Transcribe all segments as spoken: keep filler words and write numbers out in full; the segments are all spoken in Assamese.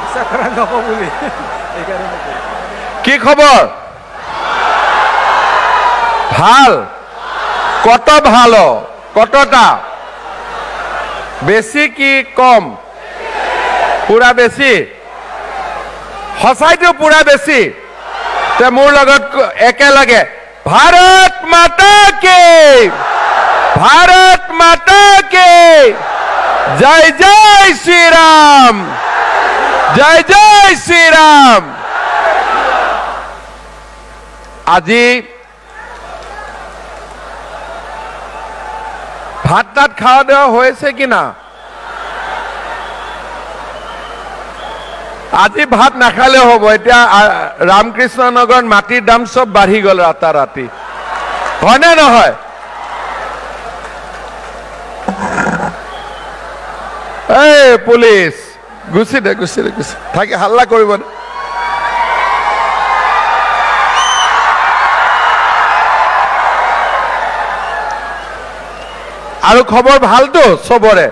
কি খবর ভাল কত ভালো কতটা বেশি কি কম পুরা বেশি সঁচাইতো পুরা বেশি তে মোৰ লগত একেলগে भारत माता के भारत माता के जय जय श्री राम जय जय श्री राम আজি ভাত তাত খাওয়া দাওয়া হয়েছে কিনা আজি ভাত নাখালে হব এতিয়া রামকৃষ্ণ নগর মাটির দাম সব বাড়ি গল রাতারাতি হয় না নহয় এই পুলিশ গুছি দে গুছি দে গুছি থাকি হাল্লা কৰিব না আৰু খবৰ ভাল তো সবৰে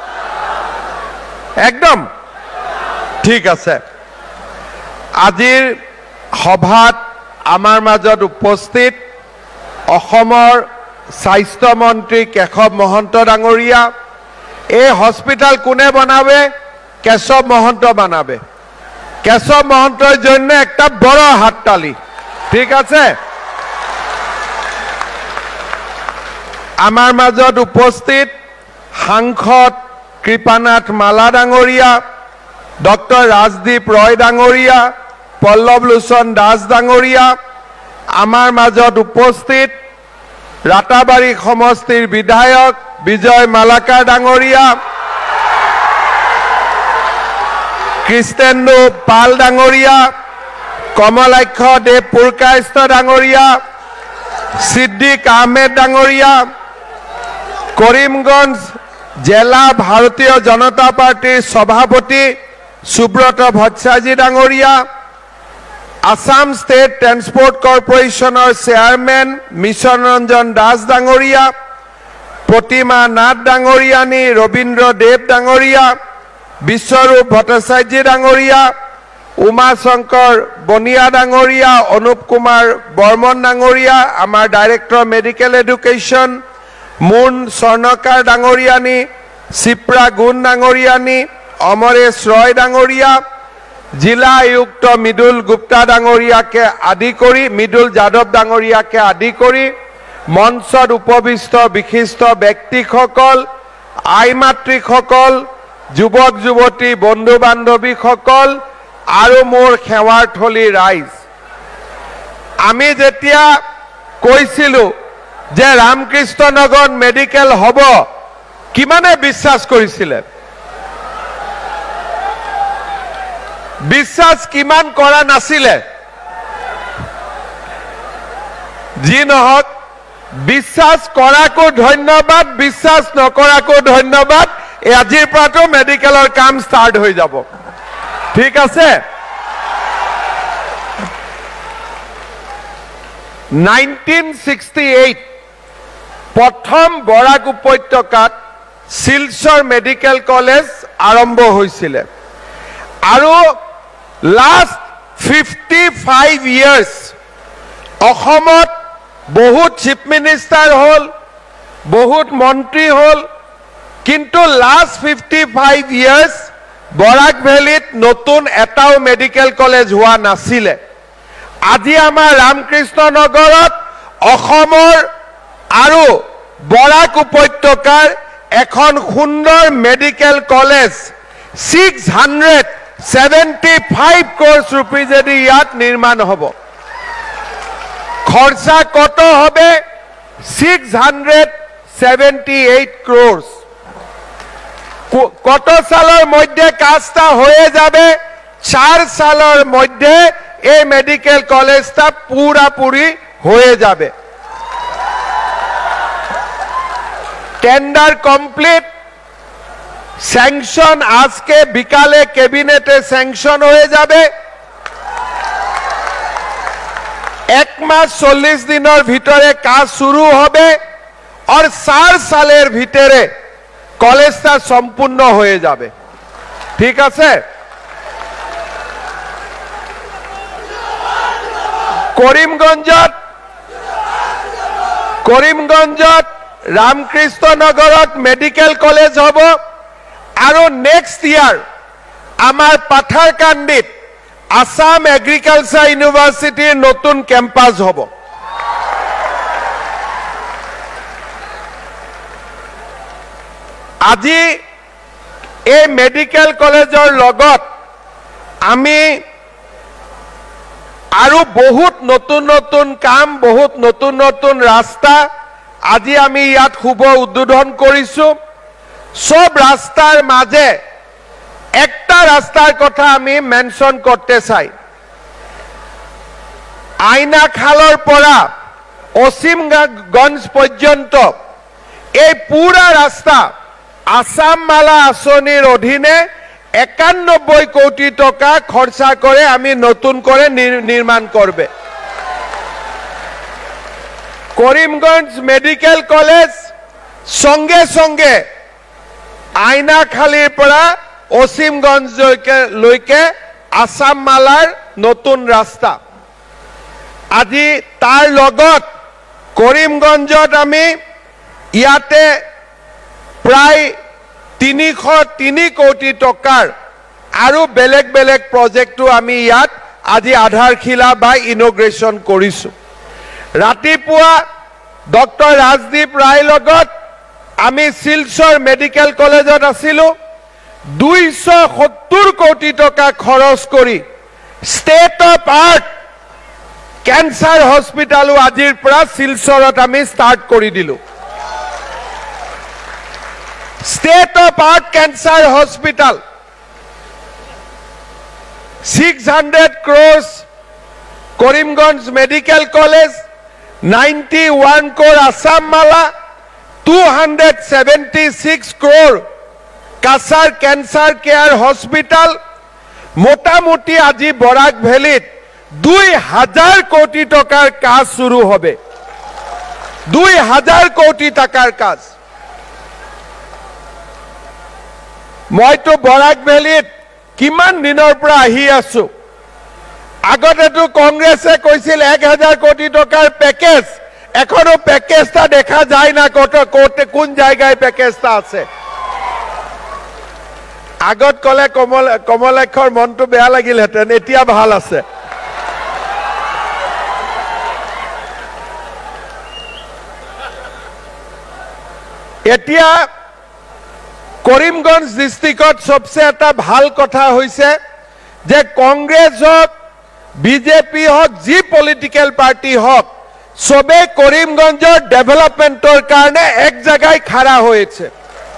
একদম ঠিক আছে আজিৰ সভাত আমাৰ মাজত উপস্থিত অসমৰ স্বাস্থ্য মন্ত্ৰী কেশৱ মহন্ত ডাঙৰীয়া এই হস্পিটাল কোনে বনাবে কেশৱ মহন্ত বানাবে কেশৱ মহন্তৰ জন্য একটা বড় হাততালি ঠিক আছে আমাৰ মাজত উপস্থিত সাংসদ কৃপানাথ মালা ডাঙৰীয়া ডক্টৰ ৰাজদীপ ৰয় ডাঙৰীয়া পল্লৱ লোচন দাস ডাঙৰীয়া আমাৰ মাজত উপস্থিত ৰাতাবাৰী সমষ্টিৰ বিধায়ক বিজয় মালাকাৰ ডাঙৰীয়া কৃষ্ণেন্দু পাল ডাঙৰীয়া কমলাক্ষ দেৱ পুৰকায়স্থ ডাঙৰীয়া সিদ্দিক আহমেদ ডাঙৰীয়া কৰিমগঞ্জ জিলা ভাৰতীয় জনতা পাৰ্টিৰ সভাপতি সুব্ৰত ভট্টাচাৰ্য ডাঙৰীয়া আসাম স্টেট ট্ৰান্সপোৰ্ট কৰ্পোৰেচনৰ চেয়াৰমেন মিছন ৰঞ্জন দাস ডাঙৰীয়া প্ৰতিমা নাথ ডাঙৰীয়ানী ৰবীন্দ্ৰ দেৱ ডাঙৰীয়া বিশ্বৰূপ ভট্টাচাৰ্য ডাঙৰীয়া উমা শংকৰ বনিয়া ডাঙৰীয়া অনুপ কুমাৰ বৰ্মন ডাঙৰীয়া আমাৰ director medical education Moon Swarnakar ডাঙৰীয়ানী শিপ্ৰা গুণ ডাঙৰীয়ানী অমৰেশ ৰয় ডাঙৰীয়া জিলা আয়ুক্ত মৃদুল গুপ্তা ডাঙৰীয়াকে আদি কৰি মৃদুল যাদৱ ডাঙৰীয়াকে আদি কৰি মঞ্চত উপবিষ্ট বিশিষ্ট ব্যক্তিসকল আই মাতৃসকল যুৱক যুৱতী বন্ধু বান্ধৱীসকল আৰু মোৰ সেৱাৰ্থলী ৰাইজ আমি যেতিয়া কৈছিলো যে ৰামকৃষ্ণ নগৰ মেডিকেল হ'ব কিমানে বিশ্বাস কৰিছিলে বিশ্বাস কিমান কৰা নাছিলে যি নহওক বিশ্বাস কৰাকো ধন্যবাদ বিশ্বাস নকৰাকো ধন্যবাদ আজিৰ পৰাটো মেডিকেলৰ কাম ষ্টাৰ্ট হৈ যাব ঠিক আছে নাইনটিন ছিক্সটি এইট প্ৰথম বৰাক উপত্যকাত শিলচৰ মেডিকেল কলেজ আৰম্ভ হৈছিল আৰু লাষ্ট ফিফটি ফাইভ ইয়াৰ্স অসমত বহুত চিফ মিনিষ্টাৰ হল বহুত মন্ত্ৰী হল কিন্তু last fifty five years Barak ভেলীত নতুন এটাও মেডিকেল কলেজ হোৱা নাছিলে আজি আমাৰ ৰামকৃষ্ণ নগৰত অসমৰ আৰু বৰাক উপত্যকাৰ এখন সুন্দৰ medical college six hundred seventy five crores ৰুপিজেদি ইয়াত নিৰ্মাণ হ'ব খৰচা কত হবে six hundred seventy eight crores কত সালের মধ্যে কাজটা হয়ে যাবে চার সালের মধ্যে এই মেডিকেল কলেজটা পুরাপুরি হয়ে যাবে টেন্ডার কমপ্লিট স্যাংশন আজকে বিকালে ক্যাবিনেটে স্যাংশন হয়ে যাবে এক মাস চল্লিশ দিনের ভিতরে কাজ শুরু হবে আর চার সালের ভিতরে কলেজটা সম্পূর্ণ হয়ে যাবে ঠিক আছে কৰিমগঞ্জত কৰিমগঞ্জত ৰামকৃষ্ণ নগৰত মেডিকেল কলেজ হ'ব আৰু নেক্সট ইয়াৰ আমাৰ পাথাৰকান্দিত আসাম এগ্ৰিকালচাৰ ইউনিভাৰ্চিটিৰ নতুন কেম্পাছ হ'ব। আজি এই মেডিকেল কলেজৰ লগত আমি আৰু বহুত নতুন নতুন কাম বহুত নতুন নতুন ৰাস্তা আজি আমি ইয়াত শুভ উদ্বোধন কৰিছো। সব রাস্তার মাঝে একটা রাস্তার কথা আমি মেনশন করতে চাই। আইনাখালৰ পৰা অসীমগঞ্জ পর্যন্ত এই পুরা রাস্তা আসাম মালা আঁচনির অধীনে একানব্বই কোটি টাকা খরচা করে আমি নতুন করে নির্মাণ করবে। করিমগঞ্জ মেডিকেল কলেজ সঙ্গে সঙ্গে আইনাখালীৰ পৰা অসীমগঞ্জলৈকে আসাম মালাৰ নতুন ৰাস্তা। আজি তাৰ লগত কৰিমগঞ্জত আমি ইয়াতে প্ৰায় তিনিশ তিনি কোটি টকাৰ আৰু বেলেগ বেলেগ প্ৰজেক্টটো আমি ইয়াত আজি আধাৰশিলা বা ইনগ্ৰেশ্যন কৰিছো। ৰাতিপুৱা ডক্টৰ ৰাজদীপ ৰায়ৰ লগত আমি শিলচৰ মেডিকেল কলেজত আছিলো। দুইশ সত্তৰ কোটি টকা খৰচ কৰি state of art cancer hospital আজিৰ পৰা শিলচৰত আমি স্টার্ট কৰি দিলো। State of art cancer hospital six hundred crores Karimganj medical college ninety one crore Assam Mala two hundred seventy six crore Cachar cancer care hospital মোটামুটি আজি বৰাক ভেলিত দুই হাজার কোটি টাকার কাজ শুরু হবে। দুই হাজার কোটি টাকার কাজ। মইতো বৰাক ভেলিত কিমান দিনৰ পৰা আহি আছো। আগতেতো কংগ্রেসে কৈছিল এক হাজার কোটি টাকার প্যাকেজ, এখনো প্যাকেজটা দেখা যায় না কত কোটে কোন জায়গায় প্যাকেজটা আছে। আগত কলে কমল কমলাক্ষৰ মনটো বেয়া লাগিলহেঁতেন, এতিয়া ভাল আছে। এতিয়া কৰিমগঞ্জ ডিস্ট্রিক্টত সবচে এটা ভাল কথা হৈছে যে কংগ্রেস হোক বিজেপি হোক যি পলিটিক্যাল পার্টি হোক সবে কৰিমগঞ্জৰ ডেভেলপমেন্টৰ কাৰণে এক জায়গায় খাড়া হয়েছে।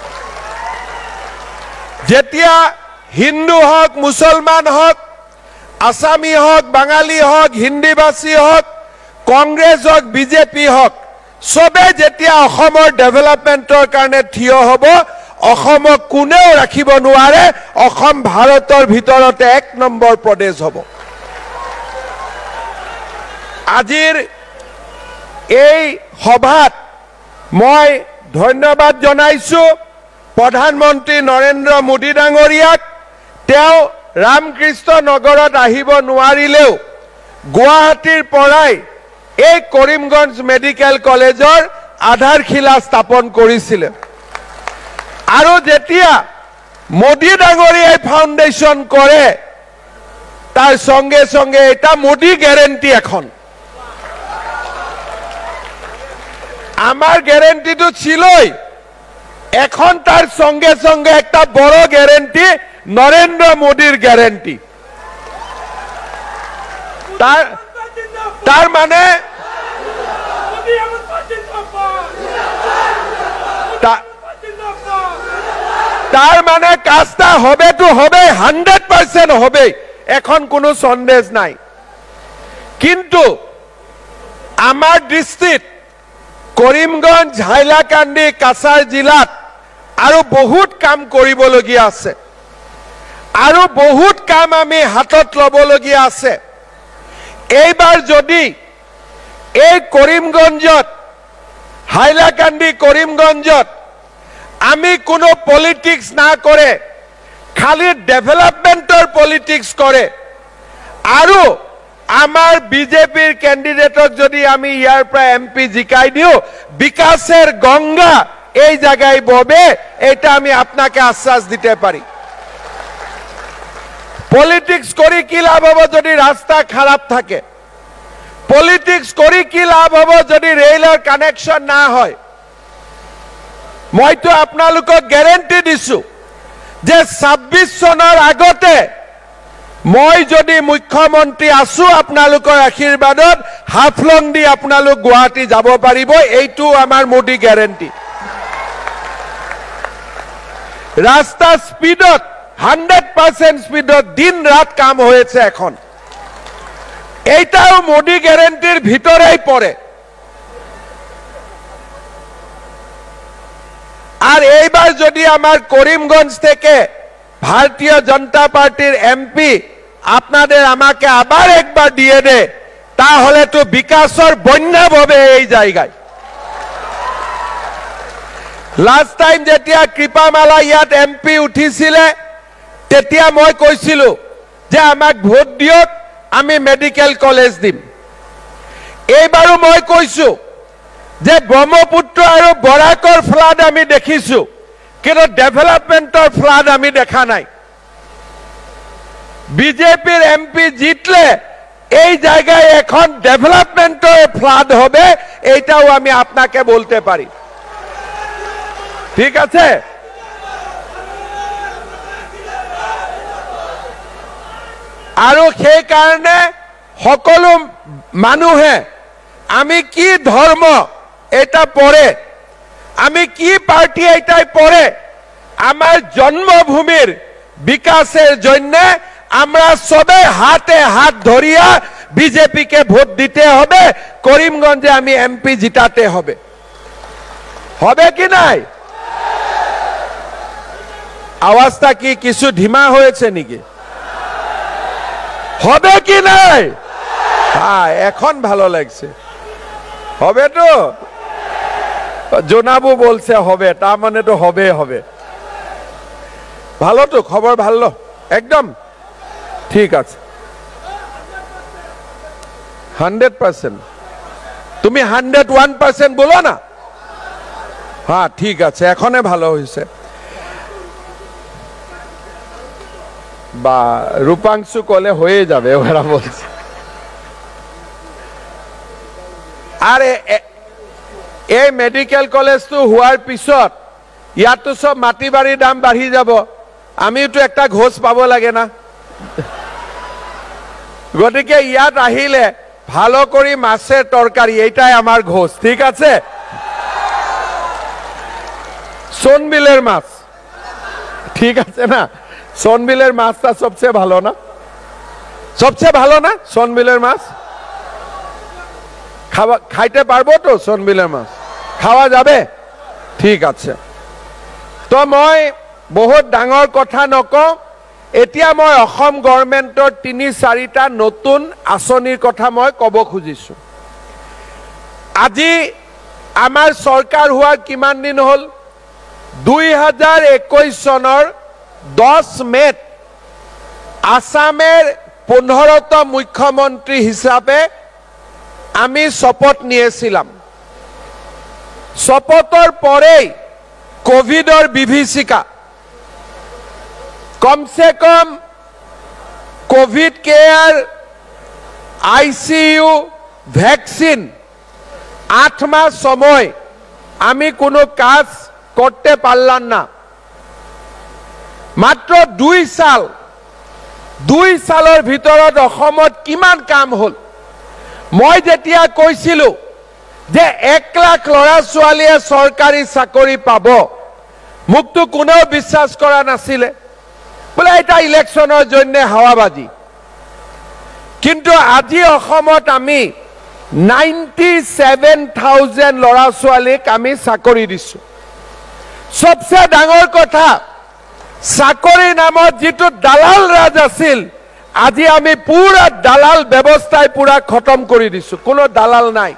যেতিয়া হিন্দু হোক মুসলমান হোক আসামি হোক বাঙালি হোক হিন্দিভাষী হোক কংগ্রেস হোক বিজেপি হোক সবে যেতিয়া অসমৰ ডেভেলপমেন্টৰ কাৰণে থিয় হ'ব, অসমক কোনেও ৰাখিব নোৱাৰে। অসম ভাৰতৰ ভিতৰতে এক নম্বৰ প্ৰদেশ হ'ব। আজিৰ এই সভাত মই ধন্যবাদ জনাইছো প্ৰধানমন্ত্ৰী নৰেন্দ্ৰ মোদী ডাঙৰীয়াক। তেওঁ ৰামকৃষ্ণ নগৰত আহিব নোৱাৰিলেও গুৱাহাটীৰ পৰাই এই কৰিমগঞ্জ মেডিকেল কলেজৰ আধাৰশিলা স্থাপন কৰিছিল। আৰু যেতিয়া মোদী ডাঙৰীয়াই ফাউণ্ডেশ্যন কৰে তাৰ সঙ্গে সঙ্গে এটা মোদী গ্যারেন্টি এখন। আমার গ্যারেন্টিটো ছিলই, এখন তার সঙ্গে সঙ্গে একটা বড় গ্যারেন্টি নরেন্দ্র মোদীর গ্যারেন্টি। তার তার মানে তার মানে কাজটা হবে তো হবে, হান্ড্রেড পার্সেন্ট হবে, এখন কোনো সন্দেহ নাই। কিন্তু আমার দৃষ্টিত কৰিমগঞ্জ হাইলাকান্দি কাছাৰ জিলাত আৰু বহুত কাম কৰিবলগীয়া আছে, আৰু বহুত কাম আমি হাতত ল'বলগীয়া আছে। এইবাৰ যদি এই কৰিমগঞ্জত হাইলাকান্দি কৰিমগঞ্জত আমি কোনো পলিটিক্স না করে খালি ডেভেলপমেন্টৰ পলিটিক্স করে আৰু आमार बीजेपीर कैंडिडेटक जदि आमी यार पर एमपी जिकाई दिও विकासेर गंगा এই জায়গায় ববে এটা আমি আপনাকে আশ্বাস দিতে পারি পলিটিক্স করি কি লাভ হবে যদি রাস্তা খারাপ থাকে পলিটিক্স করি কি লাভ হবে যদি রেলের কানেকশন না হয় মই তো আপোনালোকক গ্যারান্টি দিছো যে ছাব্বিশ সনৰ আগতে মই যদি মুখ্যমন্ত্ৰী আছো আপোনালোকৰ আশীৰ্বাদত হাফলং দি আপোনালোক গুৱাহাটী যাব পাৰিব এইটো আমাৰ মোদি গ্যারান্টি रास्ता स्पीडत हंड्रेड पार्सेंट स्पीडत दिन रात काम হয়েছে এখন এইটাও মোদি গ্যারান্টির ভিতরেই পড়ে আর এইবার যদি আমার করিমগঞ্জ থেকে ভারতীয় জনতা পার্টির এমপি আপনাদের আমাকে আবার একবার দিয়ে দে তাহলে তো বিকাশের বন্যা হবে এই জায়গায় लास्ट टाइम जेतिया कृपामाला यात एमपी उठिसिले तेतिया मैं কৈছিলো যে আমাক ভোট দিয়ক আমি মেডিকেল কলেজ দিম এইবাৰো মই কৈছো যে ব্ৰহ্মপুত্ৰ আৰু বৰাকৰ ফ্লাড আমি দেখিছো কিন্তু ডেভেলপমেন্টৰ ফ্লাড আমি দেখা নাই বিজেপিৰ এমপি জিতলে এই জায়গায় এখন ডেভেলপমেন্টৰ ফ্লাড হবে এইটাও আমি আপনাকে বলতে পারি ঠিক আছে আৰু সেই কাৰণে সকলো মানুহে আমি কি ধৰ্ম এটা পৰে আমি কি পাৰ্টি এটাই পৰে আমাৰ জন্মভূমিৰ বিকাশের জন্য আমরা সবে হাতে হাত ধরিয়া বিজেপি কে ভোট দিতে হবে করিমগঞ্জে আমি এমপি জিতাতে হবে হবে কি নাই আওয়াজটা কি কিছু ধিমা হয়েছে নাকি হবে কি নাই হ্যাঁ এখন ভালো লাগছে হবে তো জোনাবু বলছে হবে তার মানে তো হবে হবে ভালো তো খবর ভালো একদম ঠিক আছে হান্ড্রেড পার্সেন্ট তুমি হান্ড্রেড ওয়ান পার্সেন্ট বলো না হ্যাঁ ঠিক আছে এখনে ভালো হয়েছে বা রূপাংশু কলে হয়ে যাবে ওরা বলছে আরে এই মেডিকেল কলেজ তো হওয়ার পিছত ইয়াত তো সব মাটি বাড়ির দাম বাড়ি যাব আমিও তো একটা ঘোষ পাব লাগে না গতিকে ইয়াত আহিলে ভালো করে মাছের তরকারি এইটাই আমার ঘোষ ঠিক আছে সোনবিলের মাছ ঠিক আছে না সোনবিলের মাছটা সবচেয়ে ভালো না সবচেয়ে ভালো না সোনবিলের মাছ খাওয়া খাইতে পারবো তো সোনবিলের মাছ খাওয়া যাবে ঠিক আছে তো মই বহুত ডাঙর কথা নকওঁ এতিয়া মই অসম গভৰ্ণমেণ্টৰ তিনি চাৰিটা নতুন আঁচনিৰ কথা মই ক'ব খুজিছো আজি আমাৰ চৰকাৰ হোৱাৰ কিমান দিন হ'ল দুই হাজাৰ একৈশ চনৰ দহ মেত আসামের পনেরোতম মুখ্যমন্ত্রী হিসাবে আমি শপথ নিয়েছিলাম শপথের পরেই কোভিডের বিভীষিকা কমসে কম কোভিড কেয়ার আইসিইউ ভ্যাকসিন আট মাস সময় আমি কোনো কাজ করতে পারলাম না মাত্র দুই সাল দুই সালের ভিতৰত অসমত কিমান কাম হল মই যেতিয়া কৈছিলো যে এক লাখ লৰা ছোৱালীয়ে সরকারি চাকৰি পাব মুক্ত কোনেও বিশ্বাস কৰা নাছিলে বলে এটা ইলেকশনৰ জন্য হাৱাবাজি কিন্তু আজি অসমত আমি নাইনটি সেভেন থাউজেন্ড লৰা ছোৱালীক আমি চাকৰি দিছো সবচেয়ে ডাঙৰ কথা চাকৰি নামত যেটো দালাল ৰাজ আছিল আজি আমি পুরা দালাল ব্যৱস্থাই পুরা খতম কৰি দিছো কোনো দালাল নাই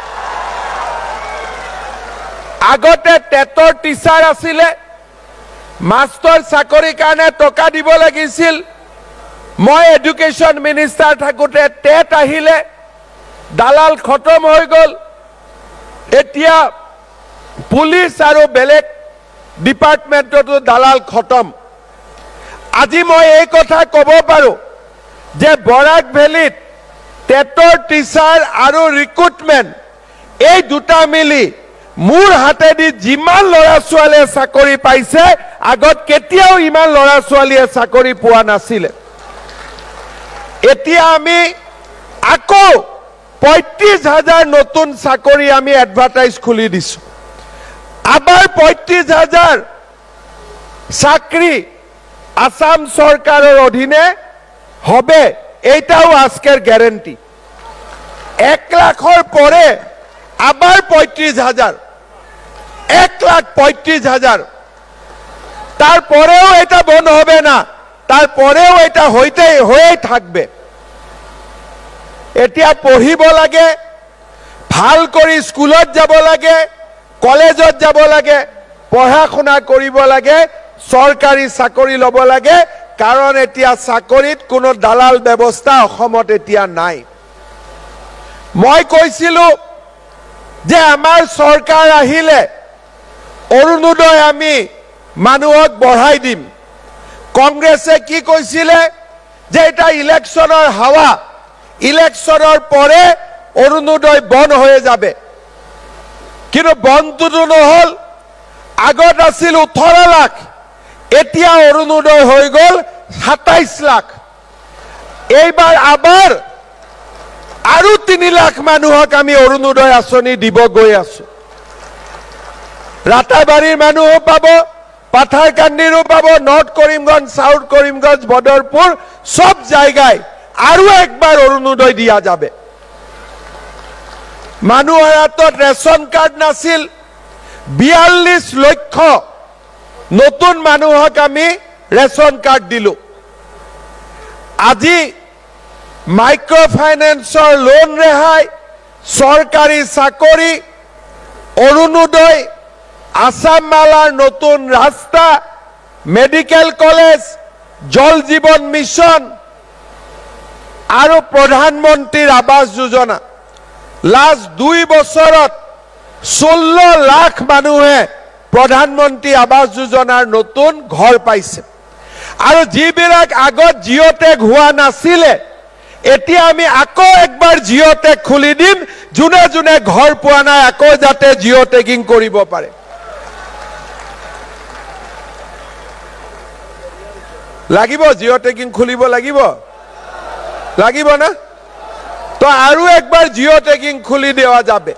আগতে টেটৰ টিচাৰ আছিলে মাস্টাৰ চাকৰি কাৰণে টকা দিব লাগিছিল मैं एडुकेशन मिनिस्टार थाकोते टेट आहिले दालाल खतम हो गल एतिया पुलिस और बेलेग डिपार्टमेंटतो दालाल खतम আজি मैं এই কথা কব পাৰো যে বৰাক ভেলিত টেটৰ টিচাৰ আৰু ৰিক্ৰুটমেন্ট এই দুটা মিলি মোৰ হাতেদি যিমান লৰা ছোৱালীয়ে চাকৰি পাইছে আগত কেতিয়াও ইমান লৰা ছোৱালীয়ে চাকৰি পোৱা নাছিল এতিয়া আমি আকৌ পঁয়ত্ৰিশ হাজাৰ নতুন চাকৰি আমি এডভাৰটাইজ খুলি দিছো আবার পঁয়ত্রিশ হাজার চাকরি আসাম সরকারের অধীনে হবে এইটাও আজকের গ্যারেন্টি এক লাখর পরে আবার পঁয়ত্রিশ হাজার এক লাখ পঁয়ত্রিশ হাজার তারপরেও এটা বন্ধ হবে না তারপরেও এটা হইতে হয়ে থাকবে এতিয়া পঢ়িব লাগে ভাল কৰি স্কুলত যাব লাগে কলেজত যাব লাগে পঢ়া শুনা কৰিব লাগে সরকারি চাকৰি লব লাগে কাৰণ এতিয়া চাকৰিত কোনো দালাল ব্যৱস্থা অসমত এতিয়া নাই মই কৈছিলো যে আমাৰ সরকার আহিলে অৰুণোদয় আমি মানুহক বঢ়াই দিম কংগ্ৰেছে কি কৈছিলে যে এটা ইলেকশনৰ হাৱা ইলেকশনৰ পরে অৰুণোদয় বন্ধ হয়ে যাবে কিন্তু বন্ধটো নহল আগত আছিল ওঠৰ লাখ এতিয়া অৰুণোদয় হৈ গল সাতাইশ লাখ এইবাৰ আবার আৰু তিনি লাখ মানুহক আমি অৰুণোদয় আঁচনি দিব গৈ আছো ৰাতাবাৰীৰ মানুহ পাব পাথাৰকান্দিৰো পাব নৰ্থ কৰিমগঞ্জ সাউথ কৰিমগঞ্জ বদৰপুৰ সব জায়গায় আৰু একবার অৰুণোদয় দিয়া যাবে মানুহৰ হাতত ৰেশন কাৰ্ড নাছিল বিয়াল্লিশ লক্ষ নতুন মানুহক আমি ৰেশন কাৰ্ড দিলো আজি মাইক্ৰ ফাইনেন্সৰ লোন ৰেহাই সরকারি চাকৰি অৰুণোদয় আসাম মালাৰ নতুন ৰাস্তা মেডিকেল কলেজ জল জীবন মিশন আৰু প্ৰধানমন্ত্ৰীৰ আবাস যোজনা লাস্ট দুই বছৰত ষোল্ল লাখ মানুহে প্ৰধানমন্ত্ৰী আবাস যোজনাৰ নতুন ঘৰ পাইছে আৰু যিবিলাক আগত জিঅ'টেক হোৱা নাছিলে এতিয়া আমি আকৌ একবাৰ জিঅ'টেক খুলি দিম যোনে যোনে ঘৰ পোৱা নাই আকৌ যাতে জিঅ'টেকিং কৰিব পাৰে লাগিব জিঅ'টেকিং খুলিব লাগিব লাগিব না তো আৰু একবাৰ জিঅ'টেকিং খুলি দেওয়া যাবে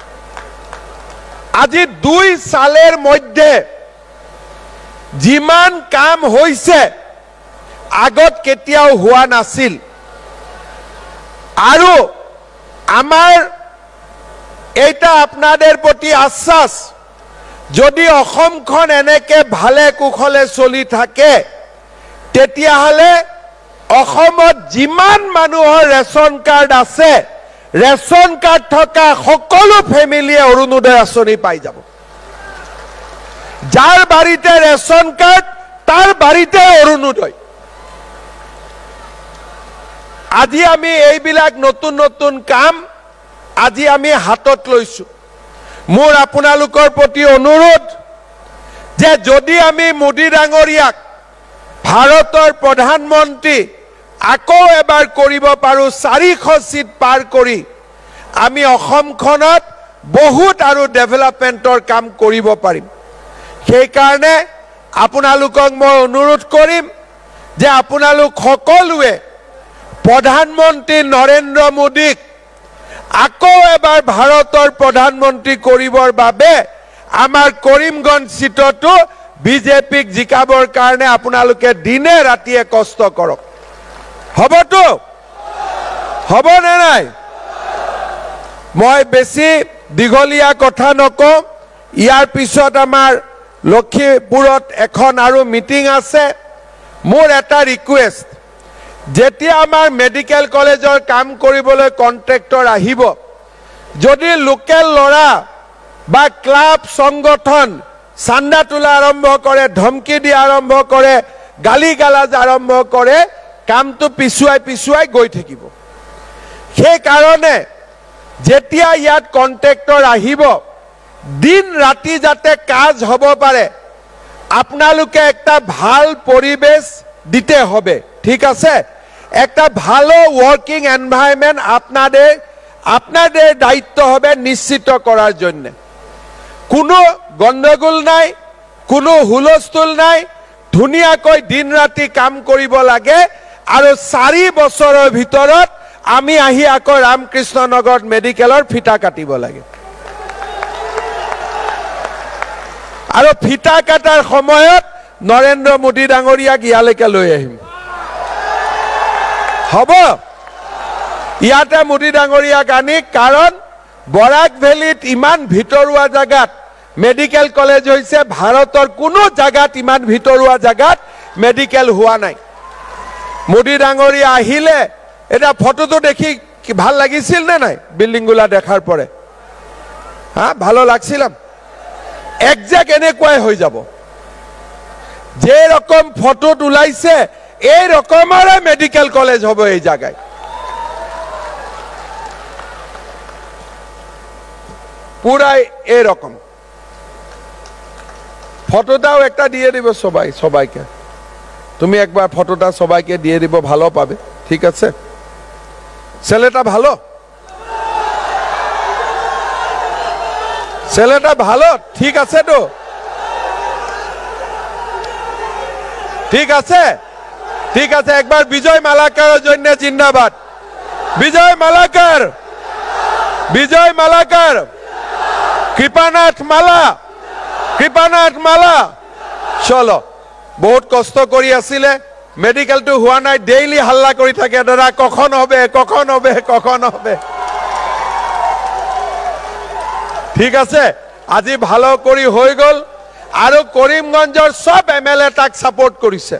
আজি দুই সালের মধ্যে যিমান কাম হইছে আগত কেতিয়াও হোৱা নাছিল আৰু আমাৰ এইটা আপনাদের প্রতি আশ্বাস যদি অসমখন এনেকে ভালে কুশলে চলি থাকে তেতিয়া হলে অসমত যিমান মানুহৰ ৰেশন কাৰ্ড আছে ৰেশন কাৰ্ড থকা সকলো ফ্যামিলিয়ে অৰুণোদয় আঁচনি পাই যাব যাৰ বাড়িতে ৰেশন কাৰ্ড তাৰ বাড়িতে অৰুণোদয় আজি আমি এইবিলাক নতুন নতুন কাম আজি আমি হাতত লৈছো মোৰ আপোনালোকৰ প্ৰতি অনুৰোধ যে যদি আমি মোদী ডাঙৰীয়াক ভাৰতৰ প্ৰধানমন্ত্ৰী আকৌ এবাৰ কৰিব পাৰো চাৰিশ সিট পাৰ কৰি আমি অসমখনত বহুত আৰু ডেভেলপমেন্টৰ কাম কৰিব পাৰিম সেই কাৰণে আপোনালোকক মই অনুৰোধ কৰিম যে আপোনালোক সকলোৱে প্ৰধানমন্ত্ৰী নৰেন্দ্ৰ মোদীক আকৌ এবাৰ ভাৰতৰ প্ৰধানমন্ত্ৰী কৰিবৰ বাবে আমাৰ কৰিমগঞ্জ সিটটো বিজেপিক জিকাবৰ কাৰণে আপোনালোকে দিনে ৰাতিয়ে কষ্ট কৰক হবতো হব নে নাই মই বেছি দীঘলীয়া কথা নকওঁ ইয়াৰ পিছত আমাৰ লক্ষীপুৰত এখন আৰু মিটিং আছে মোৰ এটা ৰিকুৱেষ্ট যেতিয়া আমাৰ মেডিকেল কলেজৰ কাম কৰিবলৈ কন্ট্ৰাক্টৰ আহিব যদি লোকেল লৰা বা ক্লাব সংগঠন চান্দা তোলা আৰম্ভ কৰে ধমকি দিয়া আৰম্ভ কৰে গালি গালাজ আৰম্ভ কৰে কামটো পিছুৱাই পিছুৱাই গৈ থাকিব। সেই কাৰণে যেতিয়া ইয়াত কন্ট্ৰেক্টৰ আহিব দিন ৰাতি যাতে কাজ হ'ব পাৰে আপোনালোকে একটা ভাল পরিবেশ দিতে হবে, ঠিক আছে? একটা ভালো ওয়ার্কিং এনভায়রনমেন্ট আপনাদের আপনাদের দায়িত্ব হবে নিশ্চিত করার জন্য। কোনো গন্ডগোল নাই, কোনো হুলস্থুল নাই, ধুনিয়াকৈ দিন রাতি কাম কৰিব লাগে আৰু চাৰি বছৰৰ ভিতৰত আমি আহি আকৌ ৰামকৃষ্ণ নগৰ মেডিকেলৰ ফিটা কাটিব লাগে। আৰু ফিটা কাটাৰ সময়ত নৰেন্দ্ৰ মোদী ডাঙৰীয়াক ইয়ালৈকে লৈ আহিম, হ'ব? ইয়াতে মোদী ডাঙৰীয়াক আনি, কাৰণ বৰাক ভেলীত ইমান ভিতৰুৱা জাগাত মেডিকেল কলেজ হৈছে, ভাৰতৰ কোনো জাগাত ইমান ভিতৰুৱা জাগাত মেডিকেল হোৱা নাই। মোদী ডাঙৰীয়া আহিলে এটা ফটোটো দেখি ভাল লাগিছিল নে নাই? বিল্ডিংগুলা দেখাৰ পৰে হা ভালো লাগছিল। একজেক্ট এনেকুৱাই হৈ যাব, যে রকম ফটোত ওলাইছে এই রকমৰে মেডিকেল কলেজ হ'ব এই জায়গায়। পুরাই এরকম ফটোটাও একটা দিয়ে দিব সবাই সবাইকে। তুমি একবার ফটোটা সবাইকে দিয়ে দিব, ভালো পাবে, ঠিক আছে? ছেলেটা ভালো, ছেলেটা ভালো, ঠিক আছে তো? ঠিক আছে, ঠিক আছে। একবার বিজয় মালাকারের জন্য জিন্দাবাদ। বিজয় মালাকার, বিজয় মালাকার, কৃপানাথ মালা, কৃপানাথ মালা। চলো, বহুত কষ্ট কৰি আছিলে, মেডিকেলটো হোৱা নাই, ডেইলি হাল্লা কৰি থাকে, দাদা কখন হবে কখন হবে কখন হবে। ঠিক আছে, আজি ভালো কৰি হৈ গল। আৰু কৰিমগঞ্জৰ সব এম এল এ তাক সাপোর্ট কৰিছে।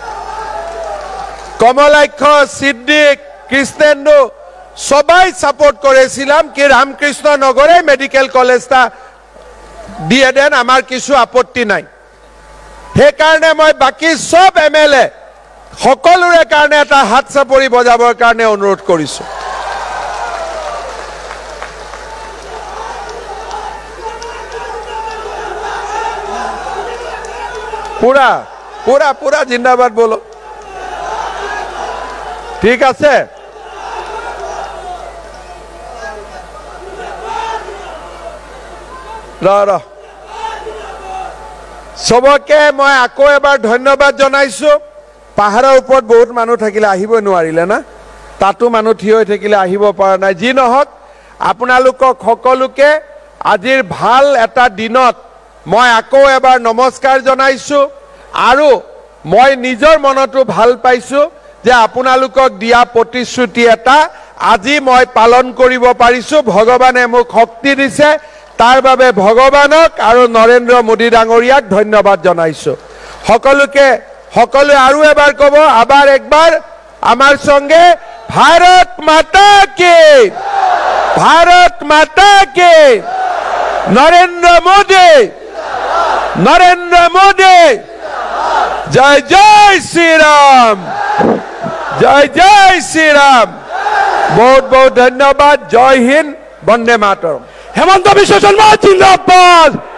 কমলাক্ষ, সিদ্দিক, কৃষ্ণেন্দু সবাই সাপোর্ট করেছিলাম কি রামকৃষ্ণ নগরে মেডিকেল কলেজটা দিয়ে দেন, আমার কিছু আপত্তি নাই। সেই কারণে মই বাকি সব এম এল এ সকলোৰে কাৰণে এটা হাত চাপৰি বজাবৰ কাৰণে অনুৰোধ কৰিছো। पूरा पूरा पूरा जिंदाबाद बोलो, ठीक আছে? ৰ সবকে মই আকৌ এবাৰ ধন্যবাদ জনাইছো। পাহাৰৰ ওপৰত বহুত মানুহ থাকিলে আহিব নোৱাৰিলে না, তাতো মানুহ থিয় হৈ থাকিলে আহিব পৰা নাই। যি নহওক আপোনালোকক সকলোকে আজিৰ ভাল এটা দিনত মই আকৌ এবাৰ নমস্কাৰ জনাইছো। আৰু মই নিজৰ মনতো ভাল পাইছো যে আপোনালোকক দিয়া প্ৰতিশ্ৰুতি এটা আজি মই পালন কৰিব পাৰিছো। ভগৱানে মোক শক্তি দিছে, তাৰ বাবে ভগৱানক আৰু নৰেন্দ্ৰ মোদী ডাঙৰীয়াক ধন্যবাদ জনাইছো। সকলোকে সকলোৱে আৰু এবাৰ কব, আবার একবার আমার সঙ্গে, ভারত মাতা কে, ভারত মাতা কে, নরেন্দ্র মোদী, নরেন্দ্র মোদী, জয় জয় শ্রীরাম, জয় জয় শ্রীরাম। বহুত বহুত ধন্যবাদ। জয় হিন্দ, বন্দে মাতরম। হেমন্ত বিশ্ব শর্মা জিন্দাবাদ।